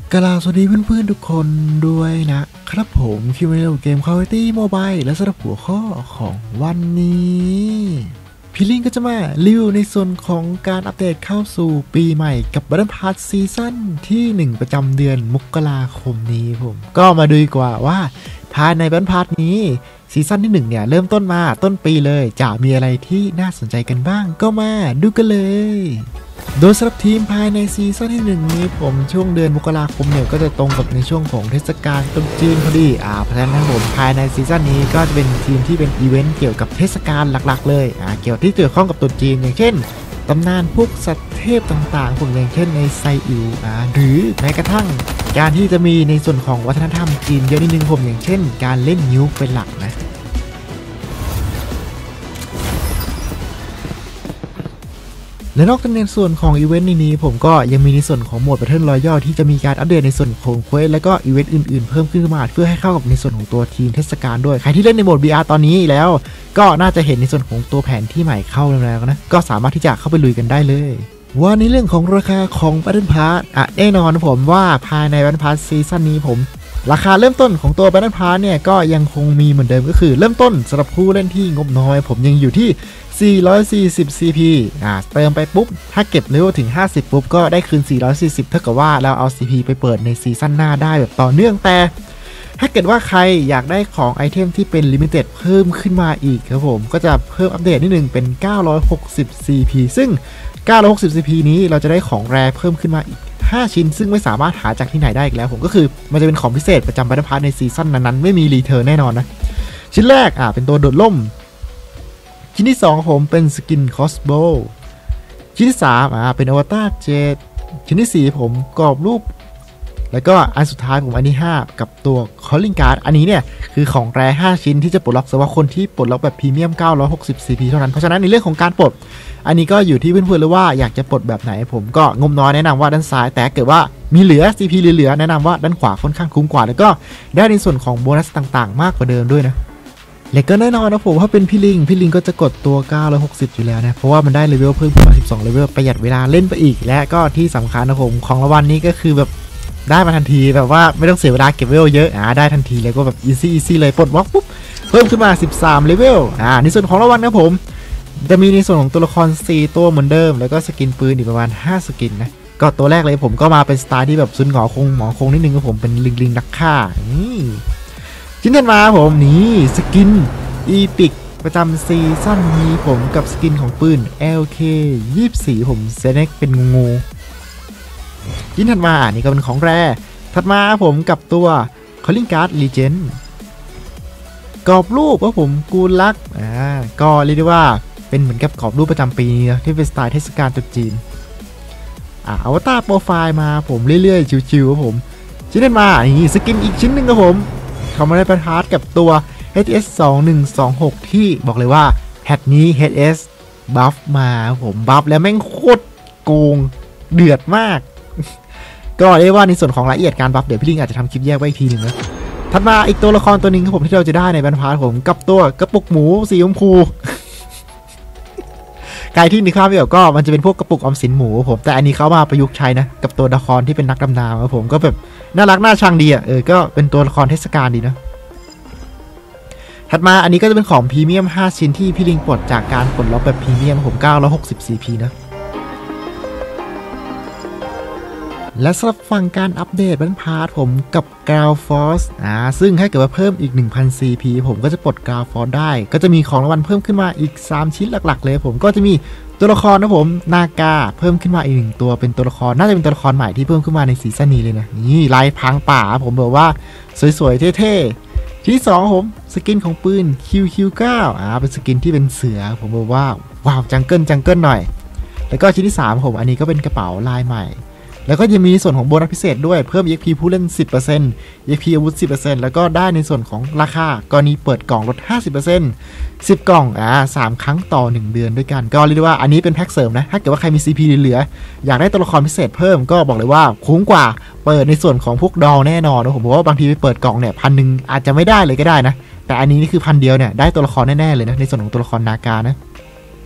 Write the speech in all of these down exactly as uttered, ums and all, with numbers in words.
กล่าวสวัสดีเพื่อนๆทุกคนด้วยนะครับผมคิวเมลเกม Call of Duty Mobile และสำหรับหัวข้อของวันนี้พี่ลิงก็จะมารีวิวในส่วนของการอัปเดตเข้าสู่ปีใหม่กับ Battle Pass ซีซั่นที่หนึ่งประจำเดือนมกราคมนี้ผมก็มาดูดีกว่าว่าภายใน Battle Pass นี้ซีซั่นที่หนึ่งเนี่ยเริ่มต้นมาต้นปีเลยจะมีอะไรที่น่าสนใจกันบ้างก็มาดูกันเลยโดยสำหรับทีมภายในซีซั่นที่หนึ่งนี้ผมช่วงเดือนมกราคมเนี่ยก็จะตรงกับในช่วงของเทศกาลตรุษจีนพอดีอ่าเพราะฉะนั้นผมภายในซีซั่นนี้ก็จะเป็นทีมที่เป็นอีเวนต์เกี่ยวกับเทศกาลหลักๆเลยอ่าเกี่ยวที่เกี่ยวข้องกับตรุษจีนอย่างเช่นตำนานพวกสัตว์เทพต่างๆผมอย่างเช่นในไซอิ๋วอ่าหรือแม้กระทั่งการที่จะมีในส่วนของวัฒนธรรมจีนเยอะนิดนึงผมอย่างเช่นการเล่นนิ้วเป็นหลักนะและนอกจากในส่วนของอีเวนต์นี้ผมก็ยังมีในส่วนของโหมด Battle Royale ที่จะมีการอัปเดตในส่วนของเควสและก็อีเวนต์อื่นๆเพิ่มขึ้นมาเพื่อให้เข้ากับในส่วนของตัวทีมเทศกาลด้วยใครที่เล่นในโหมด บี อาร์ ตอนนี้แล้วก็น่าจะเห็นในส่วนของตัวแผนที่ใหม่เข้าแล้วนะก็สามารถที่จะเข้าไปลุยกันได้เลยว่าในเรื่องของราคาของ Battle Pass อ่ะแน่นอนผมว่าภายใน Battle Pass ซีซั่นนี้ผมราคาเริ่มต้นของตัว Battle Pass เนี่ยก็ยังคงมีเหมือนเดิมก็คือเริ่มต้นสำหรับผู้เล่นที่งบน้อยผมยังอยู่ที่สี่ร้อยสี่สิบ ซี พี อ่าเติมไปปุ๊บถ้าเก็บเลเวลถึงห้าสิบปุ๊บก็ได้คืนสี่ร้อยสี่สิบเท่ากับว่าเราเอา ซี พี ไปเปิดในซีซั่นหน้าได้แบบต่อเนื่องแต่ถ้าเกิดว่าใครอยากได้ของไอเทมที่เป็นลิมิเต็ดเพิ่มขึ้นมาอีกครับผมก็จะเพิ่มอัปเดตนิดนึงเป็นเก้าร้อยหกสิบ ซี พี ซึ่งเก้าร้อยหกสิบ ซี พี นี้เราจะได้ของแรร์เพิ่มขึ้นมาอีกห้าชิ้นซึ่งไม่สามารถหาจากที่ไหนได้อีกแล้วผมก็คือมันจะเป็นของพิเศษประจำ Battle Pass ในซีซั่นนั้นๆไม่มีรีเทิร์นแน่นอนนะชิ้นแรกอ่าเป็นตัวโดดล่มชิ้นที่สองผมเป็นสกินคอสโบชิ้นที่สามอ่าเป็นอวตารเจ็ดชิ้นที่สี่ผมกรอบรูปแล้วก็อันสุดท้ายผมอันที่ห้ากับตัวคอลลิงการ์ดอันนี้เนี่ยคือของแรร์ห้าชิ้นที่จะปลดล็อกเฉพาะคนที่ปลดล็อกแบบพรีเมียมเก้าร้อยหกสิบ ซี พี เท่านั้นเพราะฉะนั้นในเรื่องของการปลดอันนี้ก็อยู่ที่เพื่อนๆเลยว่าอยากจะปลดแบบไหนผมก็งบน้อยแนะนำว่าด้านซ้ายแต่เกิดว่ามีเหลือ ซี พี เหลือๆแนะนำว่าด้านขวาค่อนข้างคุ้มกว่าแล้วก็ได้ในส่วนของโบนัสต่างๆมากกว่าเดิมด้วยนะและก็แน่นอนนะผมถ้าเป็นพี่ลิงพี่ลิงก็จะกดตัวเก้าร้อยหกสิบอยู่แล้วนะเพราะว่ามันได้เลเวลเพิ่มขึ้นมาสิบสองเลเวลประหยัดเวลาเล่นไปอีกและก็ที่สำคัญนะผมของรางวัลนี้ก็คือแบบได้มาทันทีแบบว่าไม่ต้องเสียเวลาเก็บเลเวลเยอะอ่าได้ทันทีเลยก็แบบอีซี่อีซี่เลยปลดบล็อกปุ๊บเพิ่มขึ้นมาสิบสามเลเวลอ่าในส่วนของรางวัลนะผมจะมีในส่วนของตัวละครสี่ตัวเหมือนเดิมแล้วก็สกินปืนอีกประมาณห้าสกินนะก็ตัวแรกเลยผมก็มาเป็นสไตล์ที่แบบซุนหงอคงหมอคงนิดนึงก็ผมเป็นลิงลิงนักฆ่านี่ชิ้นถัดมาผมนี่สกินอีพิกประจำซีซั่นนี้ผมกับสกินของปืน แอล เค ยี่สิบสี่ผมเซเน็กเป็นงูชิ้นถัดมาอันนี้ก็เป็นของแรถัดมาผมกับตัว Calling Card Legend กรอบรูปว่าผมกูลักอ่าก็เรียกได้ว่าเป็นเหมือนกับกรอบรูปประจำปีนี้นะที่เป็นสไตล์เทศกาลตรุษจีนอ่าอวตารโปรไฟล์มาผมเรื่อยๆชิวๆครับผมชิ้นถัดมานี่สกินอีกชิ้นหนึ่งครับผมเขามาได้ประทาร์กับตัว เอช เอส สองหนึ่งสองหก ที่บอกเลยว่าแพทนี้ เอช เอส บัฟมาผมบัฟแล้วแม่งโคตรโกงเดือดมากก็เรียกว่าในส่วนของรายละเอียดการบัฟเดี๋ยวพี่ลิงอาจจะทำคลิปแยกไว้อีกทีหนึ่งนะถัดมาอีกตัวละครตัวหนึ่งครับผมที่เราจะได้ในแบนพาร์ทผมกับตัวกระปุกหมูสีชมพูใครที่นึกภาพไม่ออกก็มันจะเป็นพวกกระปุกออมสินหมูผมแต่อันนี้เขามาประยุกต์ใช้นะกับตัวละครที่เป็นนักดำน้ำครับผมก็แบบน่ารักน่าชังดีอ่ะเออก็เป็นตัวละครเทศกาลดีนะถัดมาอันนี้ก็จะเป็นของพรีเมียมห้าชิ้นที่พี่ลิงปลดจากการปลดล็อกแบบพรีเมียมผมเก้าร้อยหกสิบ ซี พี นะและสำหรับฝั่งการอัปเดตบันพาร์ทผมกับ Ground Force อ่าซึ่งถ้าเกิดว่าเพิ่มอีก หนึ่งพัน ซี พี ผมก็จะปลด Ground Force ได้ก็จะมีของรางวัลเพิ่มขึ้นมาอีกสามชิ้นหลักๆเลยผมก็จะมีตัวละครนะผมนากาเพิ่มขึ้นมาอีกหนึ่งตัวเป็นตัวละครน่าจะเป็นตัวละครใหม่ที่เพิ่มขึ้นมาในซีซั่นนี้เลยนะนี่ลายพังป่าผมบอกว่าสวยๆเท่ๆที่สองผมสกินของปืน คิว คิว เก้า อ่าเป็นสกินที่เป็นเสือผมบอกว่าว้าวจังเกิลจังเกิลหน่อยแล้วก็ชิ้นที่สามผมอันนี้ก็เป็นกระเป๋าลายใหม่แล้วก็จะมีส่วนของโบนัสพิเศษด้วยเพิ่ม อี เอ็กซ์ พี ผู้เล่น สิบเปอร์เซ็นต์ อี เอ็กซ์ พี อาวุธ สิบเปอร์เซ็นต์ แล้วก็ได้ในส่วนของราคากรณีเปิดกล่องลด ห้าสิบเปอร์เซ็นต์ สิบกล่องอ่าสามครั้งต่อหนึ่งเดือนด้วยกันก็เรียกได้ว่าอันนี้เป็นแพ็คเสริมนะถ้าเกิดว่าใครมี ซี พี เหลือๆอยากได้ตัวละครพิเศษเพิ่มก็บอกเลยว่าคุ้มกว่าเปิดในส่วนของพวกดอลแน่นอนนะผมบอกว่าบางทีไปเปิดกล่องเนี่ยพันหนึ่งอาจจะไม่ได้เลยก็ได้นะแต่อันนี้นี่คือพันเดียวเนี่ยได้ตัวละครแน่ๆเลยนะในส่วนของตัวละครนาการนะ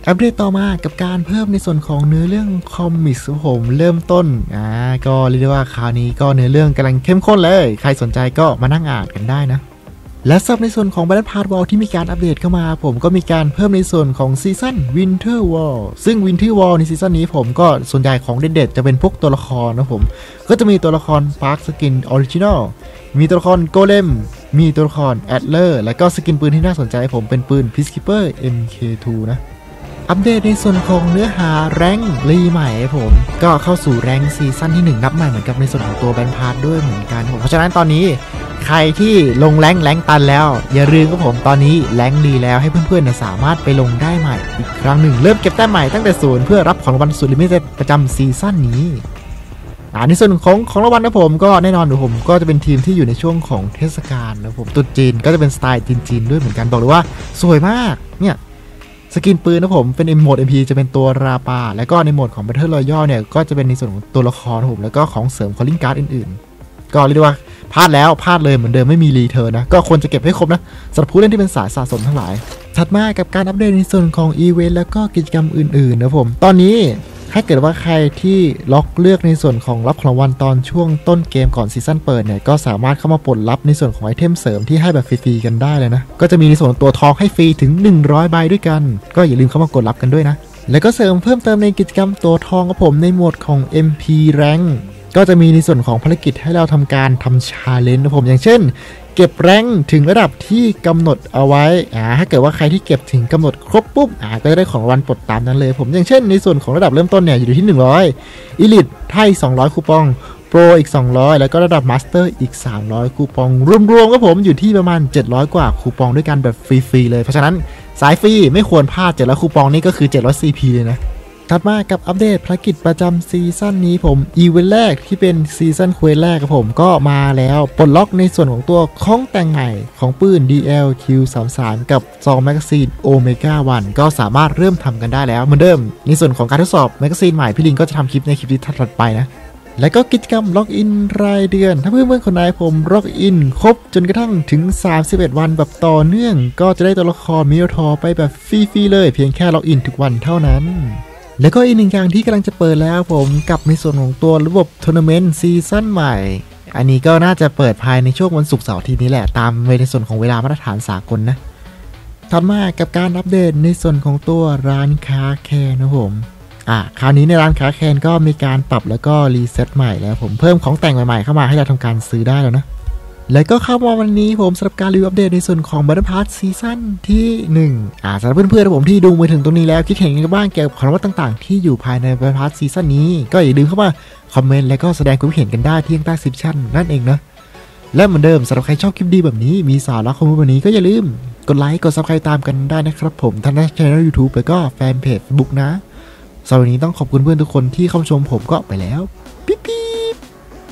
อัปเดตต่อมากับการเพิ่มในส่วนของเนื้อเรื่องคอมิกส์ผมเริ่มต้นอ่าก็เรียกได้ว่าคราวนี้ก็เนื้อเรื่องกำลังเข้มข้นเลยใครสนใจก็มานั่งอ่านกันได้นะและสำหรับในส่วนของ Battle Pass Wall ที่มีการอัปเดตเข้ามาผมก็มีการเพิ่มในส่วนของซีซั่น Winter Wall ซึ่ง Winter Wall ในซีซั่นนี้ผมก็ส่วนใหญ่ของเด็ดๆจะเป็นพวกตัวละครนะผมก็จะมีตัวละคร Park Skin Original มีตัวละคร Golem มีตัวละคร Adler และก็สกินปืนที่น่าสนใจผมเป็นปืน Peacekeeper เอ็ม เค ทู นะอัปเดตในส่วนของเนื้อหาแรงค์รีใหม่ผมก็เข้าสู่แรงค์ซีซั่นที่หนึ่งนับใหม่เหมือนกับในส่วนของตัวแบนพาร์ทด้วยเหมือนกันผมเพราะฉะนั้นตอนนี้ใครที่ลงแรงค์แรงค์ตันแล้วอย่าลืมครับผมตอนนี้แรงค์รีแล้วให้เพื่อนๆสามารถไปลงได้ใหม่อีกครั้งหนึ่งเริ่มเก็บแต้มใหม่ตั้งแต่ศูนย์เพื่อรับของรางวัลสุดลิมิเต็ดประจำซีซั่นนี้ในส่วนของของรางวัลนะผมก็แน่นอนผมก็จะเป็นทีมที่อยู่ในช่วงของเทศกาลนะผมตุ๊ดจีนก็จะเป็นสไตล์จีนๆด้วยเหมือนกันบอกเลยว่าสวยมากเนี่ยสกินปืนนะผมเป็นในโหมด เอ็ม พี จะเป็นตัวราปาแล้วก็ในโหมดของ Battle Royale เนี่ยก็จะเป็นในส่วนของตัวละครนะผมแล้วก็ของเสริม Calling Card อื่นๆก็เรียกได้ว่าพลาดแล้วพลาดเลยเหมือนเดิมไม่มีรีเทิร์นนะก็ควรจะเก็บให้ครบนะสำหรับผู้เล่นที่เป็นสายสะสมทั้งหลายถัดมากับการอัปเดตในส่วนของอีเวนต์แล้วก็กิจกรรมอื่นๆนะผมตอนนี้ถ้าเกิดว่าใครที่ล็อกเลือกในส่วนของรับของรางวัลตอนช่วงต้นเกมก่อนซีซั่นเปิดเนี่ยก็สามารถเข้ามาปลดรับในส่วนของไอเทมเสริมที่ให้แบบฟรีๆกันได้เลยนะก็จะมีในส่วนตัวทองให้ฟรีถึงหนึ่งร้อยใบด้วยกันก็อย่าลืมเข้ามากดรับกันด้วยนะแล้วก็เสริมเพิ่มเติมในกิจกรรมตัวทองกับผมในโหมดของ เอ็ม พี Rank ก็จะมีในส่วนของภารกิจให้เราทำการทำชาเลนจ์นะผมอย่างเช่นเก็บแรงถึงระดับที่กำหนดเอาไว้อ่าถ้าเกิดว่าใครที่เก็บถึงกำหนดครบปุ๊บอ่าก็จะได้ของรางวัลปลดตามนั้นเลยผมอย่างเช่นในส่วนของระดับเริ่มต้นเนี่ยอยู่ที่หนึ่งร้อย Elite ให้สองร้อยคูปอง Pro อีกสองร้อยแล้วก็ระดับ Master อีกสามร้อยคูปองรวมๆก็ผมอยู่ที่ประมาณเจ็ดร้อยกว่าคูปองด้วยกันแบบฟรีๆเลยเพราะฉะนั้นสายฟรีไม่ควรพลาดเจ็ดร้อยคูปองนี่ก็คือเจ็ดร้อย ซี พี เลยนะถัดมากับอัปเดตภารกิจประจำซีซั่นนี้ผมอีเวนต์แรกที่เป็นซีซั่นเควสแรกครับผมก็มาแล้วปลดล็อกในส่วนของตัวของแต่งใหม่ของปืน ดี แอล คิว สามสิบสาม กับซองแมกกาซีน Omega วันก็สามารถเริ่มทำกันได้แล้วเหมือนเดิมในส่วนของการทดสอบแมกกาซีนใหม่พี่ลิงก็จะทำคลิปในคลิปที่ถัดไปนะและก็กิจกรรมล็อกอินรายเดือนถ้าเพื่อนๆคนไหนผมล็อกอินครบจนกระทั่งถึงสามสิบเอ็ดวันแบบต่อเนื่องก็จะได้ตัวละครมิโนทอร์ไปแบบฟรีๆเลยเพียงแค่ล็อกอินทุกวันเท่านั้นแล้วก็อีกหนึ่งอย่างที่กำลังจะเปิดแล้วผมกับในส่วนของตัวระบบทัวร์นาเมนต์ซีซั่นใหม่อันนี้ก็น่าจะเปิดภายในช่วงวันศุกร์เสาร์อาทิตย์นี้แหละตามในส่วนของเวลามาตรฐานสากลนะถัดมากับการอัปเดตในส่วนของตัวร้านค้าแคนนะผมอ่ะคราวนี้ในร้านค้าแคนก็มีการปรับแล้วก็รีเซ็ตใหม่แล้วผมเพิ่มของแต่งใหม่ๆเข้ามาให้เราทำการซื้อได้แล้วนะแล้วก็เข้ามาวันนี้ผมสำหรับการรีวิวอัปเดตในส่วนของ Battle Pass ซีซั่นที่หนึ่งอ่าสำหรับเพื่อนๆผมที่ดูมาถึงตรงนี้แล้วคิดเห็นกันบ้างเกี่ยวกับของรางวัลต่างๆที่อยู่ภายใน Battle Pass ซีซั่นนี้ก็อย่าลืมเข้ามาคอมเมนต์และก็แสดงความคิดเห็นกันได้ที่ใต้คลิปชั่นนั่นเองนะและเหมือนเดิมสำหรับใครชอบคลิปดีแบบนี้มีสาระข้อมูลแบบนี้ก็อย่าลืมกดไลค์กด ซับสไครบ์ ตามกันได้นะครับผมทั้งในช่อง YouTube แล้วก็แฟนเพจ Facebook นะสำหรับวันนี้ต้องขอบคุณเพื่อนทุกคนที่เข้าชมผมก็ไปแล้ว